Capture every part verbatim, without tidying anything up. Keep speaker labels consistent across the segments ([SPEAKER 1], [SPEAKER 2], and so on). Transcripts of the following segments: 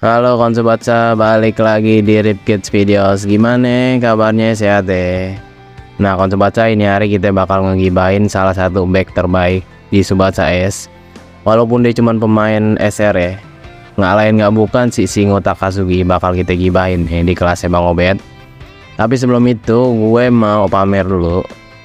[SPEAKER 1] Halo Konsobatsa, balik lagi di Ripkids Videos. Gimana kabarnya, sehat deh? Nah Konsobatsa, ini hari kita bakal ngegibahin salah satu back terbaik di Tsubasa S. Walaupun dia cuma pemain S R ya, nggak lain nggak bukan si Shingo Takasugi bakal kita gibahin ya, di kelasnya Bang Obed. Tapi sebelum itu gue mau pamer dulu.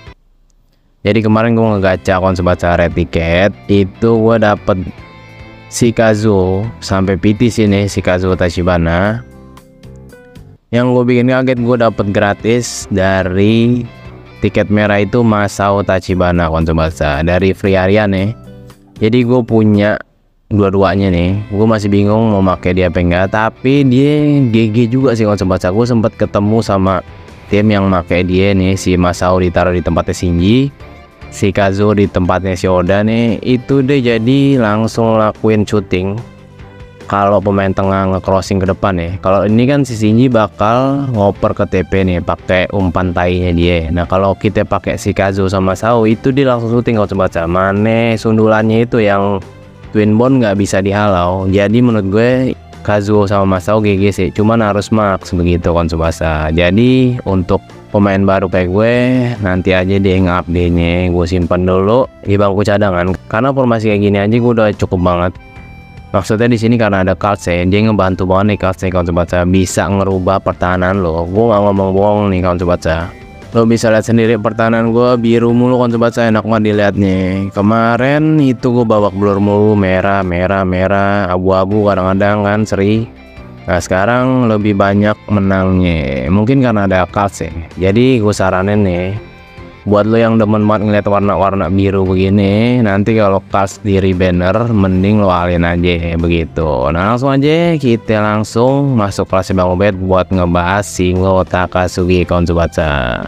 [SPEAKER 1] Jadi kemarin gue ngegacha Konsobatsa Red Ticket, itu gue dapet si Kazuo sampai P T sini, si Kazuo Tachibana. Yang gue bikin kaget, gue dapet gratis dari tiket merah itu Masao Tachibana Konsobatsa dari free area nih. Jadi gue punya dua-duanya nih. Gue masih bingung mau pakai dia apa enggak, tapi dia G G juga sih Konsobatsa. Gue sempet ketemu sama tim yang pakai dia nih, si Masao ditaruh di tempatnya Shinji, si Kazuo di tempatnya si Oda nih. Itu deh, jadi langsung lakuin shooting kalau pemain tengah nge-crossing ke depan ya. Kalau ini kan si Shinji bakal ngoper ke T P nih pakai umpan tainya dia. Nah kalau kita pakai si Kazuo sama Sao, itu dia langsung shooting kalau coba mana sundulannya itu yang twin bond nggak bisa dihalau. Jadi menurut gue Kazuo sama Masao G G sih, cuman harus max begitu Konsobasa. Jadi untuk pemain baru kayak gue, nanti aja dia nge-update-nya gue simpan dulu di bangku cadangan, karena formasi kayak gini aja gue udah cukup banget. Maksudnya di sini karena ada Karls ya, dia ngebantu banget nih Karls nih Konsobasa, bisa ngerubah pertahanan lo. Gue nggak ngomong bohong nih Konsobasa. Lo bisa lihat sendiri pertahanan gue biru mulu Konsobasa, enak banget dilihatnya. Kemarin itu gue babak blur mulu, merah merah merah abu-abu kadang-kadang kan seri. Nah sekarang lebih banyak menangnya, mungkin karena ada Karls ya. Jadi gue saranin nih buat lo yang demen banget ngeliat warna-warna biru begini, nanti kalau Karls di rebanner mending lo alin aja begitu. Nah langsung aja kita langsung masuk kelas Bang Obed buat ngebahas Shingo Takasugi Konsobasa.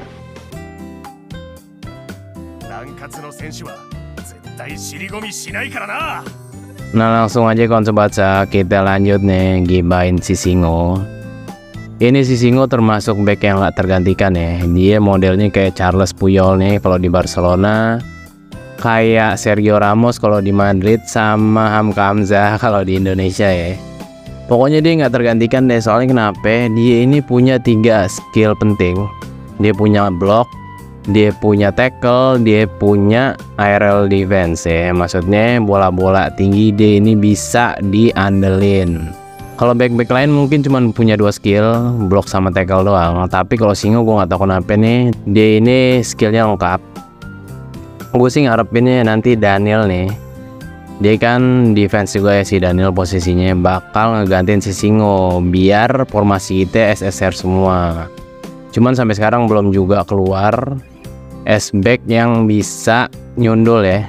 [SPEAKER 1] Nah langsung aja Konsobasa, kita lanjut nih gibahin si Shingo. Ini si Shingo termasuk back yang gak tergantikan ya. Dia modelnya kayak Charles Puyol nih kalau di Barcelona, kayak Sergio Ramos kalau di Madrid, sama Hamka Hamzah kalau di Indonesia ya. Pokoknya dia nggak tergantikan deh. Soalnya kenapa? Dia ini punya tiga skill penting. Dia punya block, dia punya tackle, dia punya aerial defense ya. Maksudnya bola-bola tinggi dia ini bisa diandelin. Kalau back-back lain mungkin cuma punya dua skill, block sama tackle doang. Tapi kalau Shingo gue nggak tahu kenapa nih, dia ini skillnya lengkap. Gue sih ngarepinnya nanti Daniel nih, dia kan defense juga ya, si Daniel posisinya bakal ngegantiin si Shingo biar formasi kita S S R semua. Cuman sampai sekarang belum juga keluar S-back yang bisa nyundul ya.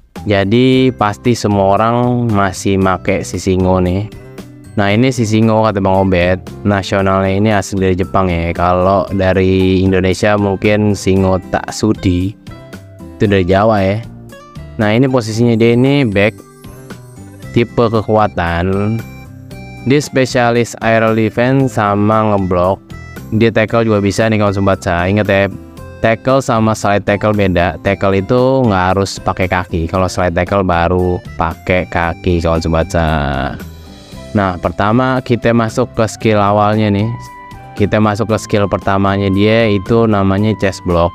[SPEAKER 1] Jadi pasti semua orang masih make si Shingo nih. Nah ini si Shingo kata Bang Obed, nasionalnya ini asli dari Jepang ya. Kalau dari Indonesia mungkin Shingo Tatsudi, itu dari Jawa ya. Nah ini posisinya dia ini back tipe kekuatan, dia spesialis aerial defense sama ngeblok. Dia tackle juga bisa nih Konsobasa. Ingat ya, tackle sama slide tackle beda. Tackle itu nggak harus pakai kaki, kalau slide tackle baru pakai kaki Konsobasa. Nah pertama kita masuk ke skill awalnya nih. Kita masuk ke skill pertamanya dia, itu namanya chest block.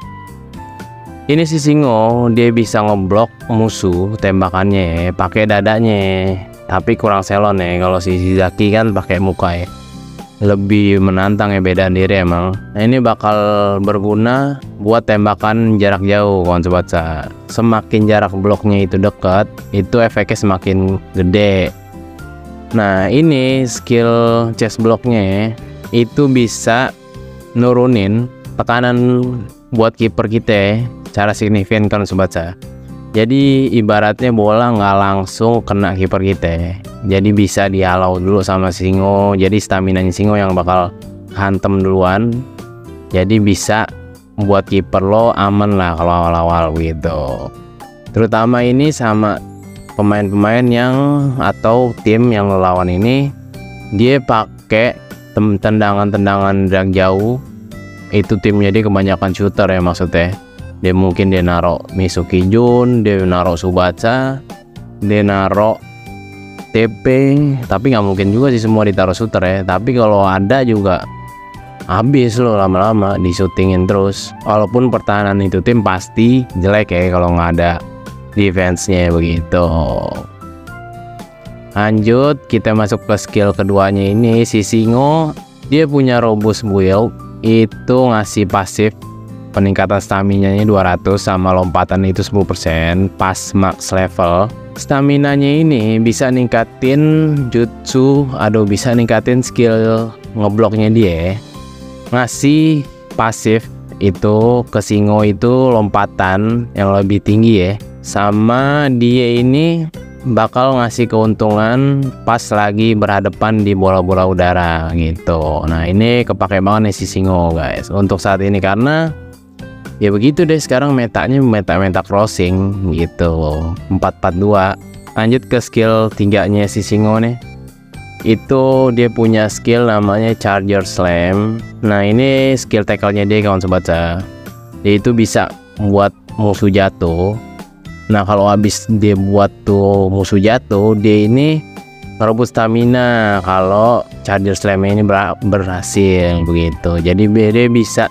[SPEAKER 1] Ini si Shingo dia bisa ngeblok musuh tembakannya pakai dadanya, tapi kurang selon ya. Kalau si Shizaki kan pakai muka ya, lebih menantang ya, beda diri emang. Nah ini bakal berguna buat tembakan jarak jauh Konsobasa. Semakin jarak bloknya itu dekat, itu efeknya semakin gede. Nah ini skill chest blocknya itu bisa nurunin tekanan buat kiper kita cara signifikan Konsobasa. Jadi ibaratnya bola nggak langsung kena kiper kita, jadi bisa dihalau dulu sama Shingo. Jadi stamina Shingo yang bakal hantem duluan, jadi bisa buat kiper lo aman lah kalau awal-awal gitu. Terutama ini sama pemain-pemain yang atau tim yang lo lawan ini, dia pakai tendangan-tendangan jarak jauh. Itu timnya dia kebanyakan shooter ya, maksudnya dia mungkin dia naro Misuki Jun, dia naro Tsubasa, dia naro T P, tapi nggak mungkin juga sih semua ditaruh shooter ya. Tapi kalau ada juga habis loh lama-lama di shootingin terus. Walaupun pertahanan itu tim pasti jelek ya kalau nggak ada defense-nya begitu. Lanjut kita masuk ke skill keduanya ini, si Singo. Dia punya robust build, itu ngasih pasif peningkatan stamina-nya dua ratus sama lompatan itu sepuluh persen pas max level. Stamina-nya ini bisa ningkatin jutsu, aduh bisa ningkatin skill ngebloknya dia. Ngasih pasif itu ke Singo itu lompatan yang lebih tinggi ya. Sama dia ini bakal ngasih keuntungan pas lagi berhadapan di bola-bola udara gitu. Nah ini kepake banget nih si Singo guys untuk saat ini, karena ya begitu deh sekarang metanya meta-meta crossing gitu, empat empat dua. Lanjut ke skill tiganya si Singo nih. Itu dia punya skill namanya Charger Slam. Nah ini skill tackle-nya dia kawan sobat saya. Dia itu bisa buat musuh jatuh. Nah kalau habis dia buat tuh musuh jatuh, dia ini ngerebut stamina kalau Charger Slam ini ber berhasil begitu. Jadi dia bisa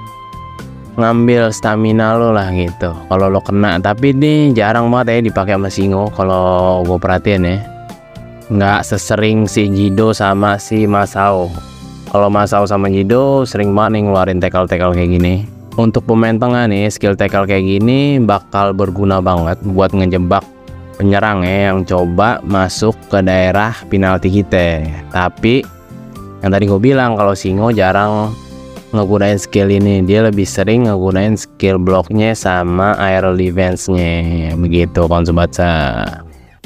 [SPEAKER 1] ngambil stamina lo lah gitu kalau lo kena. Tapi ini jarang banget ya dipakai sama Singo kalau gue perhatiin ya, nggak sesering si Jido sama si Masao. Kalau Masao sama Jido sering banget nih ngeluarin tackle-tackle kayak gini. Untuk pemain tengah nih, skill tackle kayak gini bakal berguna banget buat ngejebak penyerang ya yang coba masuk ke daerah penalti kita. Tapi yang tadi gue bilang kalau Singo jarang ngegunain skill ini, dia lebih sering ngegunain skill bloknya sama aerial defense-nya begitu kawan sobat saya.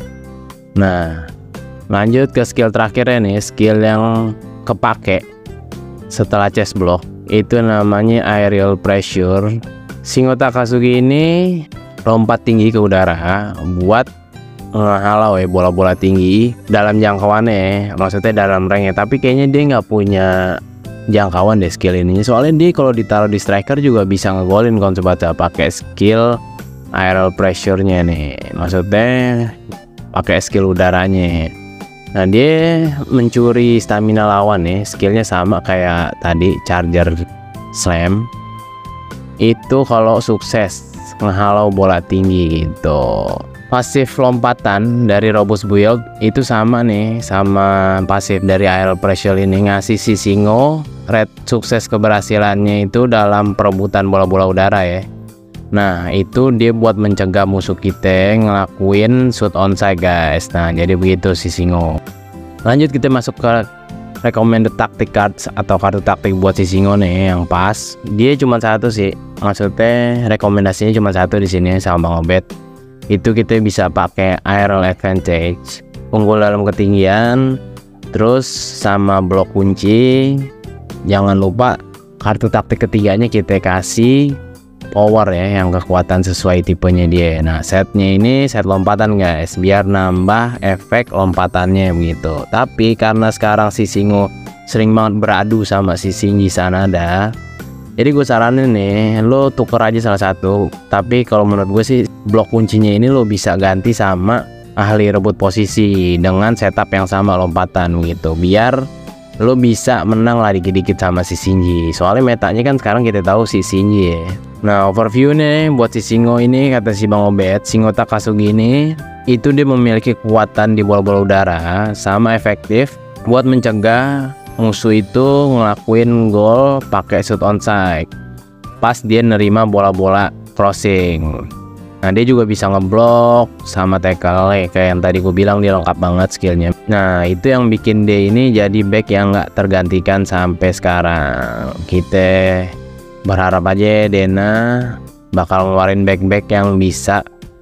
[SPEAKER 1] Nah lanjut ke skill terakhirnya nih, skill yang kepake setelah chest block itu namanya aerial pressure. Singo Takasugi ini lompat tinggi ke udara buat ngehalau ya bola-bola tinggi dalam jangkauannya, maksudnya dalam rank-nya. Tapi kayaknya dia nggak punya jangkauan deh skill ini, soalnya dia kalau ditaruh di striker juga bisa ngegolin kawan sobat ya, pakai skill aerial pressure-nya nih, maksudnya pakai skill udaranya. Nah dia mencuri stamina lawan nih, skillnya sama kayak tadi Charger Slam. Itu kalau sukses ngehalau bola tinggi gitu. Pasif lompatan dari robust build itu sama nih sama pasif dari aerial pressure ini, ngasih si Singo rate sukses keberhasilannya itu dalam perebutan bola-bola udara ya. Nah itu dia buat mencegah musuh kita ngelakuin shoot onside guys. Nah jadi begitu si Singo. Lanjut kita masuk ke recommended tactic cards atau kartu taktik buat si Singo nih yang pas. Dia cuma satu sih, maksudnya rekomendasinya cuma satu di sini sama Bang Obet. Itu kita bisa pakai aerial advantage, unggul dalam ketinggian, terus sama blok kunci. Jangan lupa kartu taktik ketiganya kita kasih power ya, yang kekuatan sesuai tipenya dia. Nah setnya ini set lompatan guys, biar nambah efek lompatannya begitu. Tapi karena sekarang si Singo sering banget beradu sama si Shinji Sanada, jadi gue saranin nih lo tuker aja salah satu. Tapi kalau menurut gue sih blok kuncinya ini lo bisa ganti sama ahli rebut posisi dengan setup yang sama lompatan gitu, biar lo bisa menang lah dikit-dikit sama si Shinji. Soalnya metanya kan sekarang kita tahu si Shinji ya. Nah overview nih buat si Singo ini, kata si Bang Obet, Singo Takasugi ini itu dia memiliki kekuatan di bola-bola udara sama efektif buat mencegah musuh itu ngelakuin gol pakai shoot onside pas dia nerima bola-bola crossing. Nah dia juga bisa ngeblok sama tackle kayak yang tadi gue bilang, dia lengkap banget skillnya. Nah itu yang bikin dia ini jadi back yang nggak tergantikan sampai sekarang. Kita berharap aja Dena bakal ngeluarin back-back yang bisa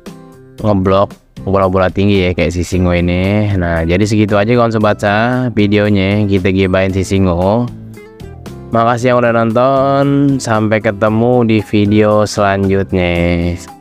[SPEAKER 1] ngeblok bola-bola tinggi ya kayak si Singo ini. Nah jadi segitu aja kawan sobat saya videonya, kita gibain si Singo. Makasih yang udah nonton, sampai ketemu di video selanjutnya.